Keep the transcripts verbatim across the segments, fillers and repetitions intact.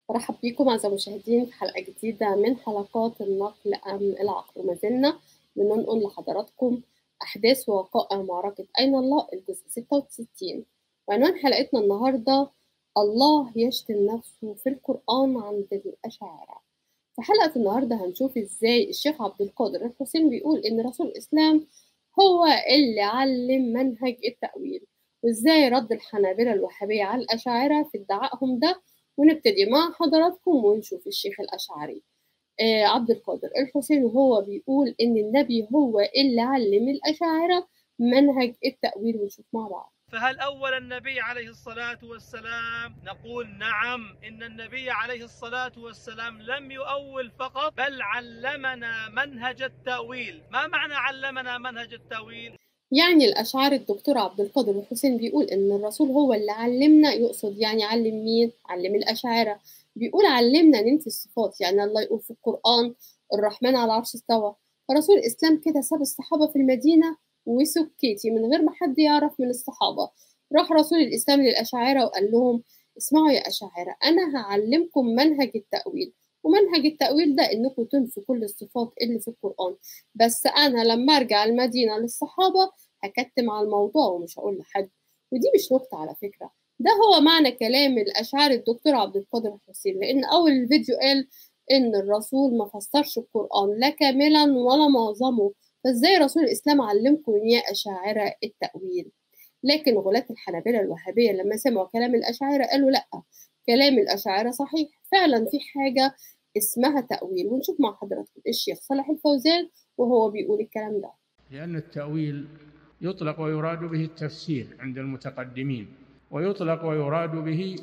مرحب بيكم أعزائي المشاهدين في حلقة جديدة من حلقات النقل أم العقل، وما زلنا بننقل لحضراتكم أحداث ووقائع معركة أين الله الجزء ستة وستين. وعنوان حلقتنا النهاردة: الله يشتم نفسه في القرآن عند الأشاعرة. في حلقة النهاردة هنشوف إزاي الشيخ عبد القادر الحسين بيقول إن رسول الإسلام هو اللي علم منهج التأويل، وإزاي رد الحنابلة الوهابية على الأشاعرة في ادعائهم ده. ونبتدي مع حضراتكم ونشوف الشيخ الأشعري آه عبد القادر الحسين وهو بيقول إن النبي هو اللي علم الأشاعرة منهج التأويل، ونشوف مع بعض. فهل أول النبي عليه الصلاة والسلام؟ نقول نعم، إن النبي عليه الصلاة والسلام لم يؤول فقط، بل علمنا منهج التأويل. ما معنى علمنا منهج التأويل؟ يعني الأشعري الدكتور عبد القادر الحسين بيقول إن الرسول هو اللي علمنا، يقصد يعني علم مين؟ علم الأشاعرة. بيقول علمنا ننفي الصفات، يعني الله يقول في القرآن الرحمن على العرش استوى، فرسول الإسلام كده ساب الصحابة في المدينة وسكتي من غير ما حد يعرف من الصحابة. راح رسول الإسلام للأشاعرة وقال لهم: اسمعوا يا أشاعرة، أنا هعلمكم منهج التأويل، ومنهج التأويل ده إنكم تنفوا كل الصفات اللي في القرآن، بس أنا لما أرجع المدينة للصحابة هكتم على الموضوع ومش هقول لحد. ودي مش نكتة على فكرة، ده هو معنى كلام الأشعري الدكتور عبد القادر الحسين، لأن أول الفيديو قال إن الرسول ما فسرش القرآن لا كاملا ولا معظمه، فإزاي رسول الإسلام علمكم يا أشاعرة التأويل؟ لكن غلاة الحنابلة الوهابية لما سمعوا كلام الأشاعرة قالوا لأ، كلام الأشاعرة صحيح، فعلا في حاجة اسمها تأويل. ونشوف مع حضراتكم الشيخ صالح الفوزان وهو بيقول الكلام ده. لأن التأويل يطلق ويراد به التفسير عند المتقدمين، ويطلق ويراد به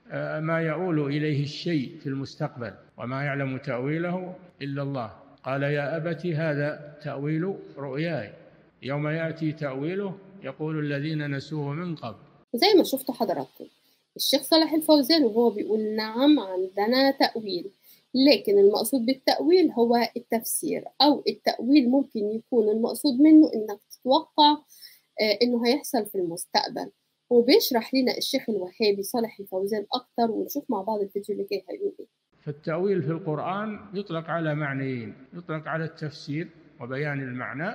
ما يؤول إليه الشيء في المستقبل، وما يعلم تأويله إلا الله. قال: يا أبت هذا تأويل رؤياي، يوم يأتي تأويله يقول الذين نسوه من قبل. وزي ما شفتوا حضراتكم الشيخ صالح الفوزان وهو بيقول نعم عندنا تأويل، لكن المقصود بالتأويل هو التفسير، أو التأويل ممكن يكون المقصود منه إنك تتوقع آه إنه هيحصل في المستقبل. وبيشرح لنا الشيخ الوهابي صالح الفوزان أكتر، ونشوف مع بعض الفيديو اللي جاي هيقول إيه. فالتأويل في القرآن يطلق على معنيين: يطلق على التفسير وبيان المعنى،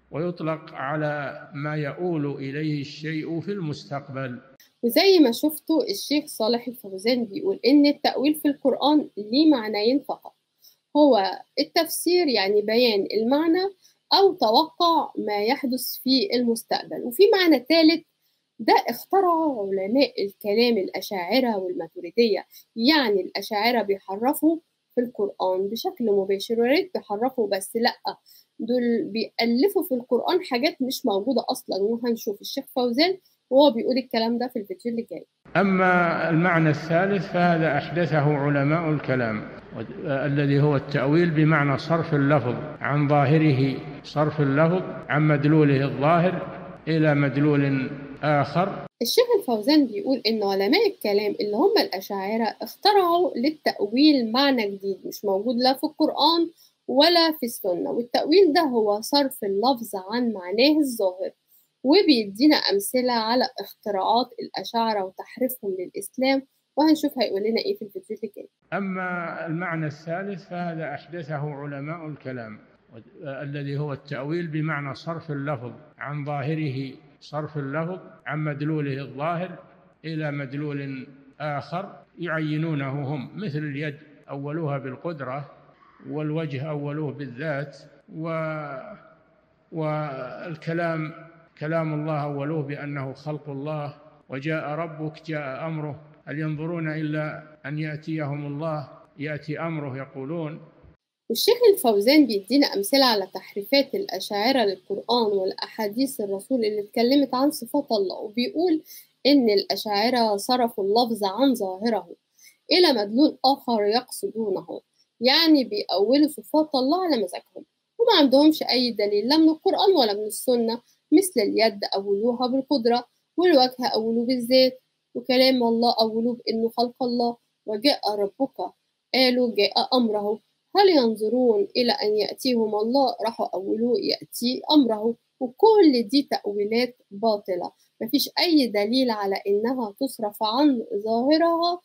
ويطلق على ما يؤول إليه الشيء في المستقبل. وزي ما شفتوا الشيخ صالح الفوزان بيقول إن التأويل في القرآن ليه معنيين فقط: هو التفسير يعني بيان المعنى، أو توقع ما يحدث في المستقبل. وفي معنى ثالث ده اخترعه علماء الكلام الأشاعرة والماتريدية، يعني الأشاعرة بيحرفوا في القرآن بشكل مباشر، وريت بيحرفوا بس لأ، دول بيألفوا في القرآن حاجات مش موجودة أصلا. وهنشوف الشيخ فوزان وهو بيقول الكلام ده في الفيديو اللي جاي. أما المعنى الثالث فهذا أحدثه علماء الكلام، الذي هو التأويل بمعنى صرف اللفظ عن ظاهره، صرف اللفظ عن مدلوله الظاهر إلى مدلول آخر. الشيخ الفوزان بيقول إن علماء الكلام اللي هم الأشاعرة اخترعوا للتأويل معنى جديد مش موجود لا في القرآن ولا في السنة، والتأويل ده هو صرف اللفظ عن معناه الظاهر. وبيدينا أمثلة على اختراعات الأشاعرة وتحريفهم للإسلام، وهنشوف هيقول لنا إيه في الفيديو اللي جاي. أما المعنى الثالث فهذا أحدثه علماء الكلام، الذي هو التأويل بمعنى صرف اللفظ عن ظاهره، صرف اللفظ عن مدلوله الظاهر إلى مدلول آخر يعينونه هم، مثل اليد أولوها بالقدرة، والوجه أولوه بالذات، و... والكلام كلام الله أولوه بأنه خلق الله، وجاء ربك جاء أمره، هل ينظرون إلا أن يأتيهم الله يأتي أمره يقولون. والشيخ الفوزان بيدينا أمثلة على تحريفات الأشاعرة للقرآن والأحاديث الرسول اللي اتكلمت عن صفات الله، وبيقول إن الأشاعرة صرفوا اللفظ عن ظاهره إلى مدلول آخر يقصدونه، يعني بيأولوا صفات الله على مزاجهم وما عندهمش أي دليل لا من القرآن ولا من السنة، مثل اليد أولوها بالقدرة، والوجه أولوه بالذات، وكلام الله أولوه بإنه خلق الله، وجاء ربك قالوا جاء أمره، هل ينظرون إلى أن يأتيهم الله راحوا أولوه يأتي أمره. وكل دي تأويلات باطلة، مفيش أي دليل على إنها تصرف عن ظاهرها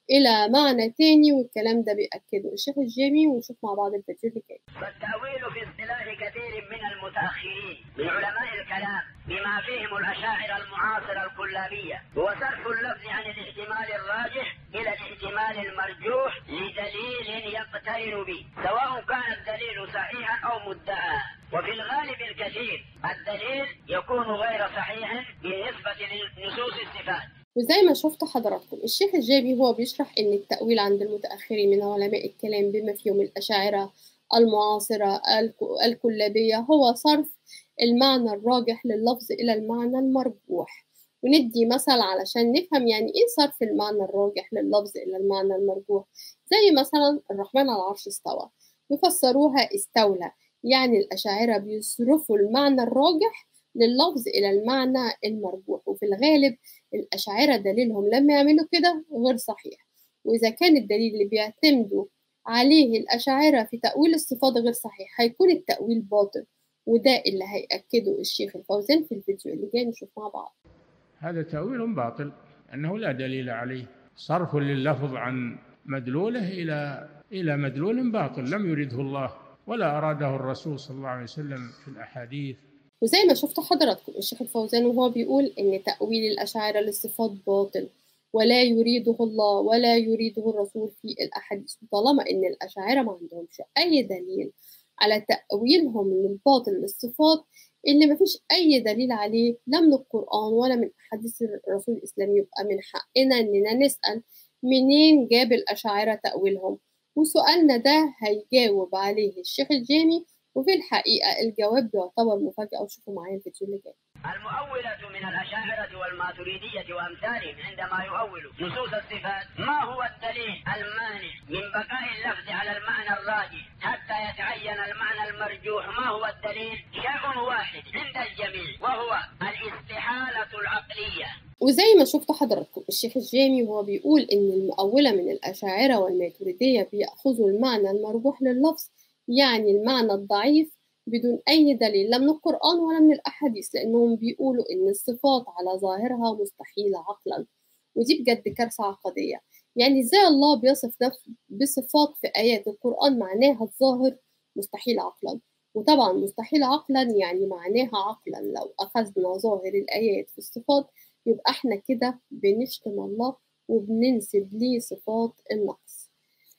إلى معنى تاني، والكلام ده بيأكده الشيخ الجامي، ونشوف مع بعض الفيديو اللي جاي. والتأويل في اصطلاح كثير من المتأخرين من علماء الكلام بما فيهم الأشاعرة المعاصرة الكلابية هو صرف اللفظ عن الاحتمال الراجح إلى الاحتمال المرجوح لدليل يقترن به، سواء كان الدليل صحيحا أو مدعى. وفي الغالب الكثير الدليل يكون غير صحيح بالنسبة لنصوص الصفات. وزي ما شفتوا حضراتكم الشيخ الجابي هو بيشرح إن التأويل عند المتأخرين من علماء الكلام بما فيهم الأشاعرة المعاصرة الكلابية هو صرف المعنى الراجح لللفظ إلى المعنى المرجوح. وندي مثل علشان نفهم يعني إيه صرف المعنى الراجح لللفظ إلى المعنى المرجوح، زي مثلا الرحمن على العرش استوى، يفسروها استولى، يعني الأشاعرة بيصرفوا المعنى الراجح لللفظ إلى المعنى المرجوح. وفي الغالب الأشاعرة دليلهم لما يعملوا كده غير صحيح، وإذا كان الدليل اللي بيعتمدوا عليه الأشاعرة في تأويل الصفات غير صحيح هيكون التأويل باطل، وده اللي هيأكده الشيخ الفوزان في الفيديو اللي جاي نشوف مع بعض. هذا تأويل باطل أنه لا دليل عليه، صرف لللفظ عن مدلوله إلى إلى مدلول باطل لم يرده الله ولا أراده الرسول صلى الله عليه وسلم في الأحاديث. وزي ما شفتوا حضراتكم الشيخ الفوزان وهو بيقول إن تأويل الأشاعرة للصفات باطل ولا يريده الله ولا يريده الرسول في الأحاديث، طالما إن الأشاعرة ما عندهمش أي دليل على تأويلهم للباطل للصفات اللي ما فيش أي دليل عليه لا من القرآن ولا من أحاديث الرسول الإسلامي، يبقى من حقنا إننا نسأل منين جاب الأشاعرة تأويلهم، وسؤالنا ده هيجاوب عليه الشيخ الجامي، وفي الحقيقة الجواب بيعتبر مفاجأة. وشوفوا معايا الفيديو اللي جاي. المؤولة من الأشاعرة والماتريدية وأمثالهم عندما يؤولوا نصوص الصفات ما هو الدليل المانع من بقاء اللفظ على المعنى الراجح حتى يتعين المعنى المرجوح؟ ما هو الدليل؟ شيء واحد عند الجميع وهو الاستحالة العقلية. وزي ما شفتوا حضراتكم الشيخ الجامي وهو بيقول إن المؤولة من الأشاعرة والماتريدية بيأخذوا المعنى المرجوح لللفظ، يعني المعنى الضعيف بدون أي دليل لا من القرآن ولا من الأحاديث، لأنهم بيقولوا إن الصفات على ظاهرها مستحيلة عقلا. ودي بجد كارثة عقدية، يعني إزاي الله بيصف نفسه بصفات في آيات القرآن معناها الظاهر مستحيل عقلا؟ وطبعا مستحيل عقلا يعني معناها عقلا لو أخذنا ظاهر الآيات في الصفات يبقى احنا كده بنشتم الله وبننسب ليه صفات النقص.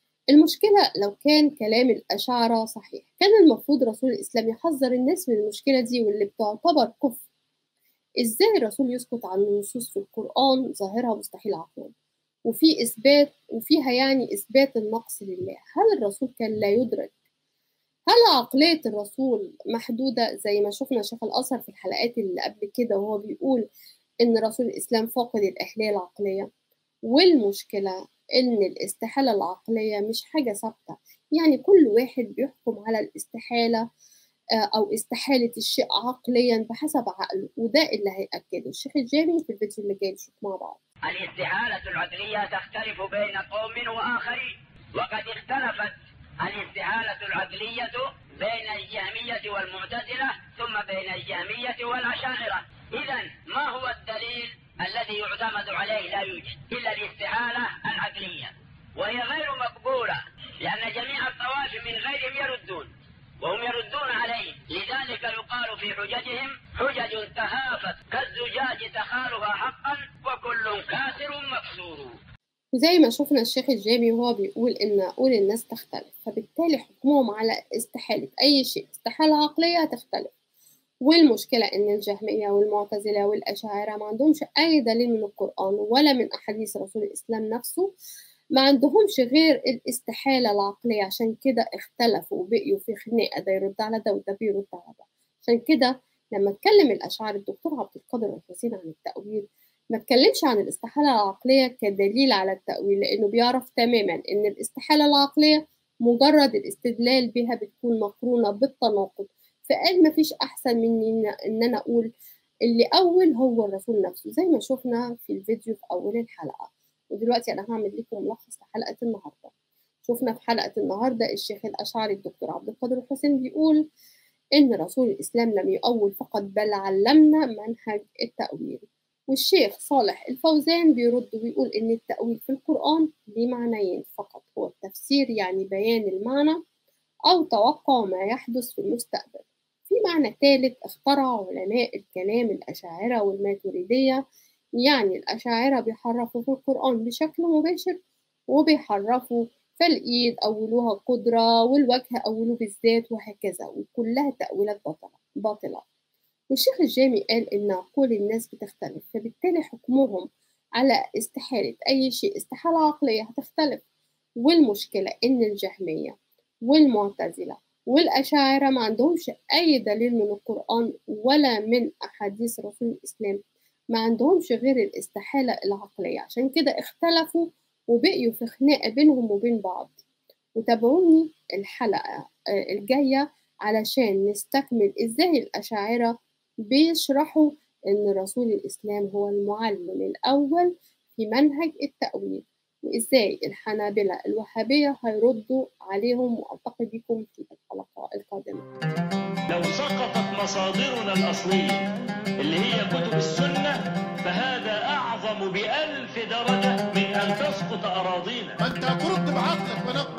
المشكلة لو كان كلام الأشاعرة صحيح كان المفروض رسول الإسلام يحذر الناس من المشكلة دي واللي بتعتبر كفر. إزاي الرسول يسكت عن نصوص في القرآن ظاهرها مستحيل عقلا وفي إثبات وفيها يعني إثبات النقص لله؟ هل الرسول كان لا يدرك؟ هل عقلية الرسول محدودة زي ما شفنا شيخ الأزهر في الحلقات اللي قبل كده وهو بيقول إن رسول الإسلام فاقد الأهلية العقلية؟ والمشكلة إن الاستحالة العقلية مش حاجة ثابتة، يعني كل واحد بيحكم على الاستحالة أو استحالة الشيء عقليا بحسب عقله، وده اللي هيأكده الشيخ الجامي في الفيديو اللي جاي نشوف مع بعض. الاستحالة العقلية تختلف بين قوم وآخرين، وقد اختلفت الاستحالة العقلية بين الجهمية والمعتزلة ثم بين الجهمية والأشاعرة. إذن ما هو الدليل الذي يعتمد عليه؟ لا يوجد إلا الاستحالة العقلية، وهي غير مقبولة لأن جميع الطوائف من غيرهم يردون وهم يردون عليه، لذلك يقال في حججهم حجج تهافت كالزجاج تخالها حقا وكل كاسر مكسور. وزي ما شفنا الشيخ الجامي وهو بيقول إن عقول الناس تختلف، فبالتالي حكمهم على استحالة أي شيء استحالة عقلية تختلف. والمشكلة إن الجهمية والمعتزلة والأشاعرة ما عندهمش أي دليل من القرآن ولا من أحاديث رسول الإسلام نفسه، ما عندهمش غير الاستحالة العقلية، عشان كده اختلفوا وبقيوا في خناقة، ده يرد على ده وده بيرد على ده. عشان كده لما اتكلم الأشاعرة الدكتور عبد القادر الحسين عن التأويل ما اتكلمش عن الاستحالة العقلية كدليل على التأويل، لأنه بيعرف تماما إن الاستحالة العقلية مجرد الاستدلال بها بتكون مقرونة بالتناقض، فقال ما فيش أحسن مني إن أنا أقول اللي أول هو الرسول نفسه زي ما شفنا في الفيديو في أول الحلقة. ودلوقتي أنا هعمل لكم ملخص لحلقة النهاردة. شفنا في حلقة النهاردة الشيخ الأشعري الدكتور عبد القادر الحسين بيقول إن رسول الإسلام لم يؤول فقط بل علمنا منهج التأويل، والشيخ صالح الفوزان بيرد ويقول إن التأويل في القرآن ليه معنيين فقط، هو التفسير يعني بيان المعنى أو توقع ما يحدث في المستقبل. في معنى ثالث اخترع علماء الكلام الأشاعرة والماتريدية، يعني الأشاعرة بيحرفوا في القرآن بشكل مباشر وبيحرفوا فالإيد أولوها قدرة والوجه أولوه بالذات وهكذا، وكلها تأويلات باطلة. والشيخ الجامي قال إن عقول الناس بتختلف، فبالتالي حكمهم على استحالة أي شيء استحالة عقلية هتختلف. والمشكلة إن الجهمية والمعتزلة والأشاعرة ما عندهمش أي دليل من القرآن ولا من أحاديث رسول الإسلام، ما عندهمش غير الاستحالة العقلية، عشان كده اختلفوا وبقيوا في خناقة بينهم وبين بعض. وتابعوني الحلقة الجاية علشان نستكمل إزاي الأشاعرة بيشرحوا إن رسول الإسلام هو المعلم الأول في منهج التأويل، وإزاي الحنابلة الوهابية هيردوا عليهم. وألتقي بكم في الحلقة القادمة. لو سقطت مصادرنا الأصلية اللي هي كتب السنة فهذا أعظم بألف درجة من أن تسقط أراضينا. أنت ترد بعقلك ونقل